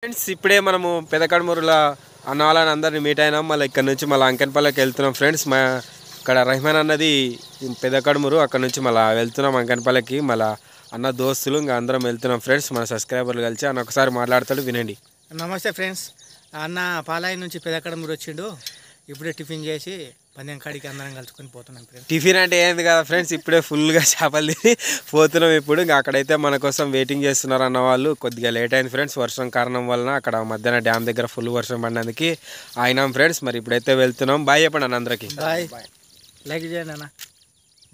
Friends ఇప్పుడే మనము పెదకడమూరులో అన్న వాళ్ళని అందరిని మీట్ అయినాం. మళ్ళీ ఇక్కడ నుంచి మళ్ళీ అంకన్పల్లికి వెళ్తున్నాం ఫ్రెండ్స్. మా ఇక్కడ రహమాన్ అన్నది పెదకడమూరు, అక్కడ నుంచి మళ్ళీ వెళ్తున్నాం అంకన్పల్లికి. మళ్ళీ అన్న దోస్తులు ఇంకా అందరం వెళ్తున్నాం ఫ్రెండ్స్. మన సబ్స్క్రైబర్లు కలిసి అన్న ఒకసారి మాట్లాడతాడు, వినండి. నమస్తే ఫ్రెండ్స్. అన్న పాలాయి నుంచి పెదకడమూరు వచ్చిండు. ఇప్పుడే టిఫిన్ చేసి పందెం కాడికి అందరం కలుసుకొని పోతున్నాం ఫ్రెండ్స్. టిఫిన్ అంటే ఏంది కదా ఫ్రెండ్స్, ఇప్పుడే ఫుల్గా చేపలు తిని పోతున్నాం. ఇప్పుడు ఇంకా అక్కడైతే మన కోసం వెయిటింగ్ చేస్తున్నారు అన్న వాళ్ళు. కొద్దిగా లేట్ అయింది ఫ్రెండ్స్, వర్షం కారణం వలన. అక్కడ మధ్యాహ్న డ్యామ్ దగ్గర ఫుల్ వర్షం పడినందుకు అయినాం ఫ్రెండ్స్. మరి ఇప్పుడైతే వెళ్తున్నాం. బాయ్ చెప్పండి అన్న అందరికీ. బాయ్. లైక్ చేయండి అన్న.